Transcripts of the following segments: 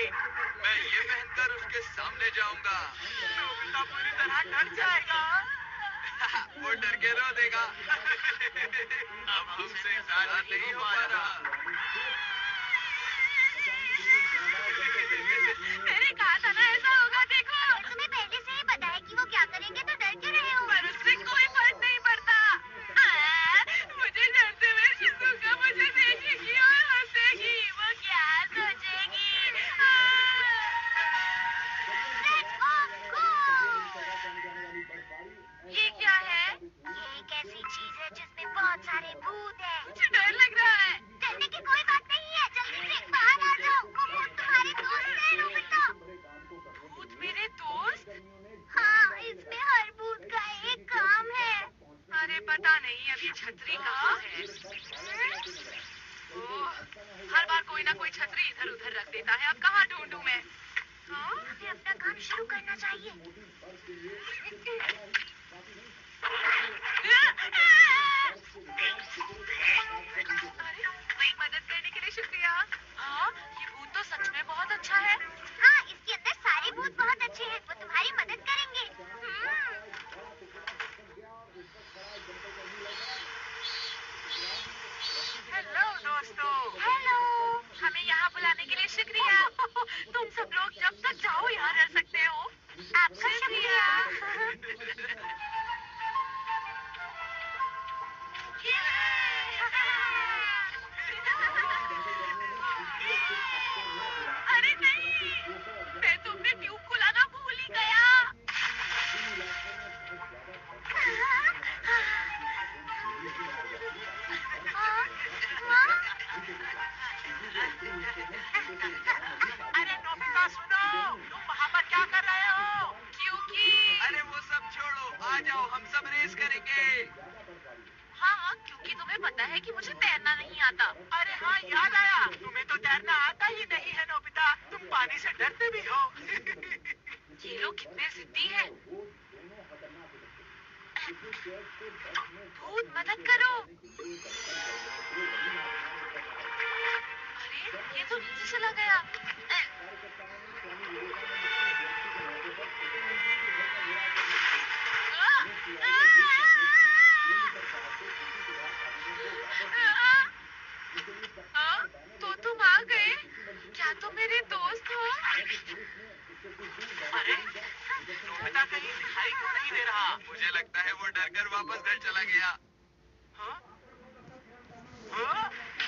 मैं ये पहनकर उसके सामने जाऊंगा। नोबिता पूरी तरह डर जाएगा। वो डर के रो देगा। अब हमसे ज्यादा नहीं हो पा रहा। मैंने कहा था ना ऐसा होगा। देखो, तुम्हें पहले से ही पता है कि वो क्या करेंगे, तो डर क्यों रहे हो? पर उससे कोई फर्क नहीं पड़ता। मुझे डरते हुए शिज़ुका मुझे देखेगी और हंसेगी। वो क्या सोचेगी? ये क्या है? ये एक ऐसी चीज है जिसमें बहुत सारे भूत हैं। मुझे डर लग रहा है। डरने की कोई बात नहीं है। जल्दी से बाहर आ जाओ। वो भूत तुम्हारे दोस्त हैं, नोबिता। भूत मेरे दोस्त? हाँ, इसमें हर भूत का एक काम है। अरे पता नहीं अब ये छतरी कहाँ है। ओह, हर बार कोई ना कोई छतरी इधर उधर रख देता है। अब कहाँ ढूंढूं मैं? हाँ? हमें अपना काम शुरू करना चाहिए। अरे मदद करने के लिए शुक्रिया। हाँ, ये भूत तो सच में बहुत अच्छा है। हाँ, इसके अंदर सारे भूत बहुत अच्छे हैं। वो तुम्हारी मदद करेंगे। हेलो दोस्तों। हेलो। हमें यहाँ बुलाने के लिए शुक्रिया। तुम सब लोग जब तक चाहो यहाँ रह सकते हो। आपका शुक्रिया। अरे नहीं, मैं तो अपने ट्यूब को लाना भूल ही गया। अरे नोबिता सुनो, तुम वहाँ पर क्या कर रहे हो? क्योंकि अरे वो सब छोड़ो, आ जाओ हम सब रेस करेंगे। हाँ, क्योंकि तुम्हें पता है कि मुझे तैरना नहीं आता। अरे हाँ, याद आया, तुम्हें तो तैरना आता ही नहीं है नोबिता। तुम पानी से डरते भी हो। ये लोग कितने जिद्दी हैं। भूत मदद करो। अरे ये तो नीचे चला गया। तो तुम आ गए? क्या तुम मेरे दोस्त हो? अरे नोबिता कहीं दिखाई क्यों नहीं दे रहा? मुझे लगता है वो डरकर वापस घर चला गया। हाँ? हाँ?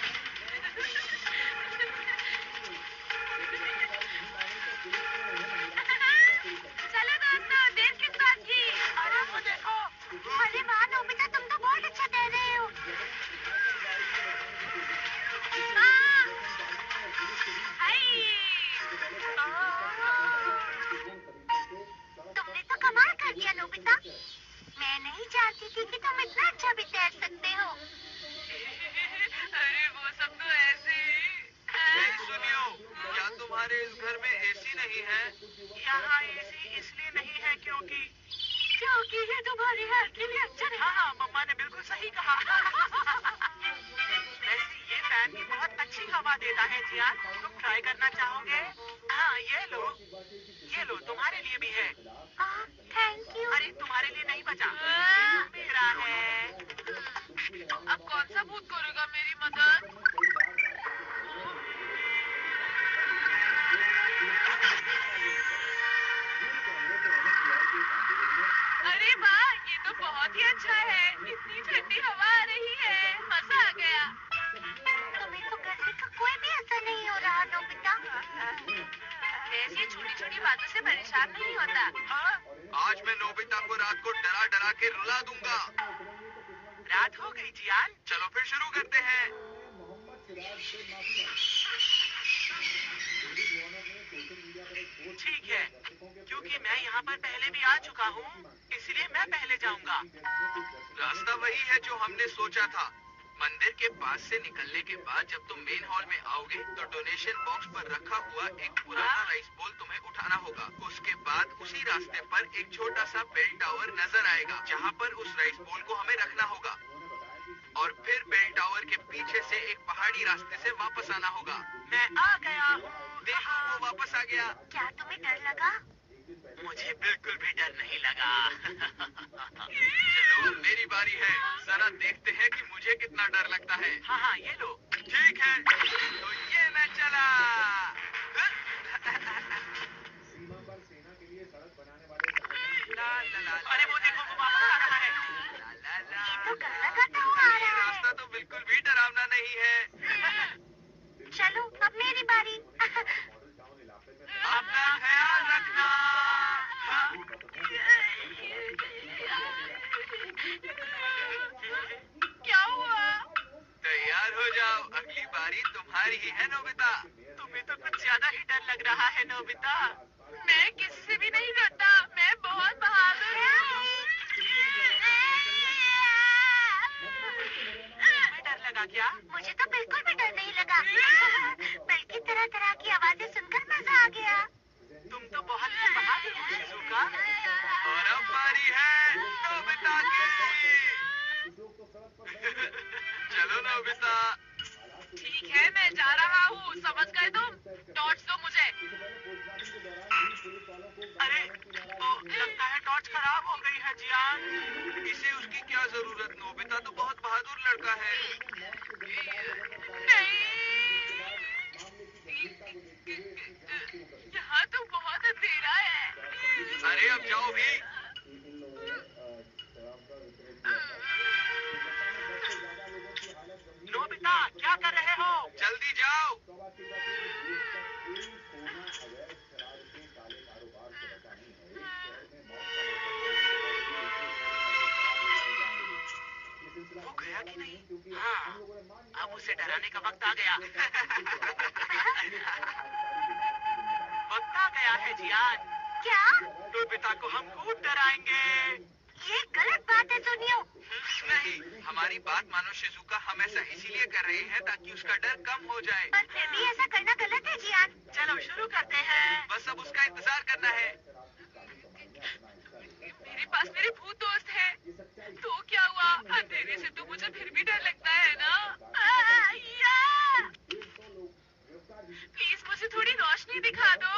चलो दोस्तों, देर किस बात की? अरे वो देखो। अरे वाह नोबिता, तुम तो बहुत अच्छा तैर रहे हो। तुमने तो कमाल कर दिया नोबिता। मैं नहीं जानती थी कि तुम इतना अच्छा भी तैर सकते हो। अरे वो सब तो ऐसे नहीं सुनियो, क्या तुम्हारे इस घर में एसी नहीं है? यहाँ एसी इसलिए नहीं है क्योंकि ये तुम्हारी हेल्थ के लिए अच्छा नहीं। हाँ, मम्मा ने बिल्कुल सही कहा। वैसे ये फैन भी बहुत अच्छी हवा देता है जियान। तुम ट्राई करना चाहोगे? हाँ, ये लो तुम्हारे लिए भी है। Thank you. अरे तुम्हारे लिए नहीं बचा, मेरा है। अब कौन सा भूत करेगा मेरी मदद? अरे वाह, ये तो बहुत ही अच्छा है। इतनी ठंडी हवा आ रही है, मजा आ गया। तुम्हें तो गर्मी का कोई भी असर नहीं हो रहा नोबिता। ऐसी छोटी छोटी बातों से परेशान नहीं होता। हाँ, आज मैं नोबिता को रात को डरा डरा के रुला दूंगा। रात हो गई जियान। चलो फिर शुरू करते हैं। ठीक है, क्योंकि मैं यहाँ पर पहले भी आ चुका हूँ, इसलिए मैं पहले जाऊँगा। रास्ता वही है जो हमने सोचा था। मंदिर के पास से निकलने के बाद जब तुम मेन हॉल में आओगे तो डोनेशन बॉक्स पर रखा हुआ एक पुराना राइस बोल तुम्हें उठाना होगा। उसके बाद उसी रास्ते पर एक छोटा सा बेल टावर नजर आएगा, जहाँ पर उस राइस बोल को हमें रखना होगा। और फिर बेल टावर के पीछे से एक पहाड़ी रास्ते से वापस आना होगा। मैं आ गया हूँ। देखो वो वापस आ गया। क्या तुम्हें डर लगा? मुझे बिल्कुल भी डर नहीं लगा। चलो मेरी बारी है, जरा देखते हैं कि मुझे कितना डर लगता है। हाँ हाँ, ये लो। ठीक है, तो ये मैं चला। ला ला ला ला। अरे वो देखो, वो वापस आ रहा है। ला ला ला। ये तो गड़गड़ाता हुआ आ ये रहा रास्ता है। तो बिल्कुल भी डरावना नहीं है। चलो अब मेरी बारी। अपना ख्याल रखना। क्या हुआ? तैयार हो जाओ, अगली बारी तुम्हारी ही है नोबिता। तुम्हें तो कुछ ज्यादा ही डर लग रहा है नोबिता। मैं किससे भी नहीं डरता, मैं बहुत बहादुर हूँ। तुम्हें डर लगा क्या? मुझे तो बिल्कुल भी डर नहीं लगा, बल्कि तरह तरह की आवाजें सुनकर मजा आ गया। तुम तो बहुत ही बहादुर हो शिजुका। और अब बारी है नोबिता की। चलो नोबिता। ठीक है, मैं जा रहा हूँ, समझ गए तुम? टॉर्च दो मुझे। अरे लगता है टॉर्च खराब हो गई है जियान। इसे उसकी क्या जरूरत, नोबिता तो बहुत बहादुर लड़का है। नहीं, यहाँ तो बहुत अंधेरा है। अरे अब जाओ भी। नोबिता क्या कर रहे हो? जल्दी जाओ। वो गया कि नहीं? हाँ, अब उसे डराने का वक्त आ गया। वक्त आ गया है जियान। क्या? नोबिता को हम खूब डराएंगे। ये गलत बात है सुनियो। नहीं, हमारी बात मानो शिजुका, हम ऐसा इसीलिए कर रहे हैं ताकि उसका डर कम हो जाए। पर फिर भी ऐसा करना गलत है जियान। चलो शुरू करते हैं। बस अब उसका इंतजार करना है। मेरे पास मेरे भूत दोस्त हैं। तो क्या हुआ? अंधेरे से तो मुझे फिर भी डर लगता है ना। प्लीज मुझे थोड़ी रोशनी दिखा दो।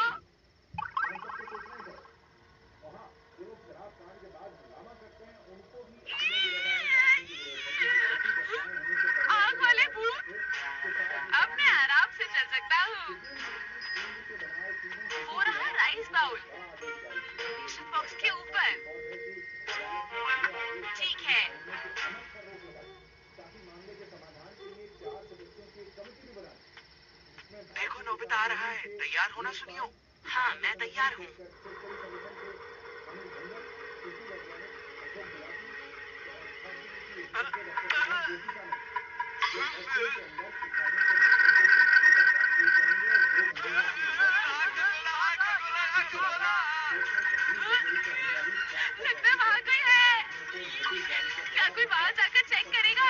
आग वाले भूत, अब मैं आराम से चल सकता हूँ। वो रहा राइस बाउल डोनेशन बॉक्स के ऊपर। ठीक है। देखो नोबिता आ रहा है। तैयार होना सुनियो। हाँ, मैं तैयार हूँ। लगता है वहाँ कोई है। क्या कोई बाहर जाकर चेक करेगा?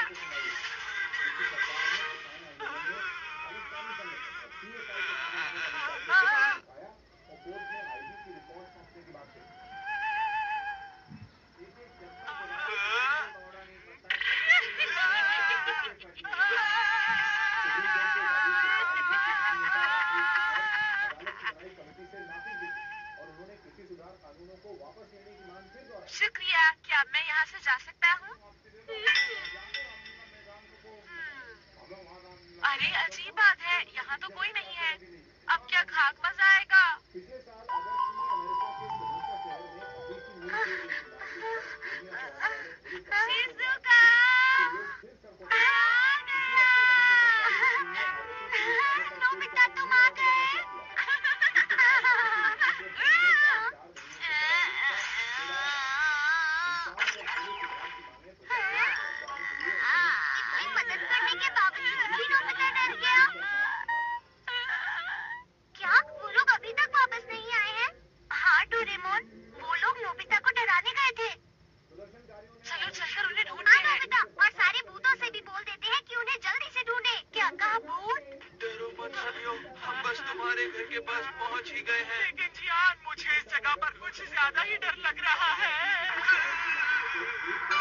शुक्रिया, क्या मैं यहाँ से जा सकता हूँ? अरे अजीब बात है, यहाँ तो कोई नहीं है। अब क्या खाक मजा आएगा? शिजुका! नोबिता तुम आ गए। इतनी मदद करने के बावजूद भी नोबिता डर गया। क्या वो लोग अभी तक वापस नहीं आए हैं? हाँ डोरेमोन, वो लोग नोबिता को डराने गए थे। चलो चलकर उन्हें ढूंढते हैं। नोबिता, और सारे भूतों से भी बोल देते हैं कि उन्हें जल्दी से ढूंढे। क्या कहा भूत? डरो मत सुनियो, हम बस तुम्हारे घर के पास पहुंच ही गए हैं। लेकिन जियान, मुझे इस जगह पर कुछ ज्यादा ही डर लग रहा है।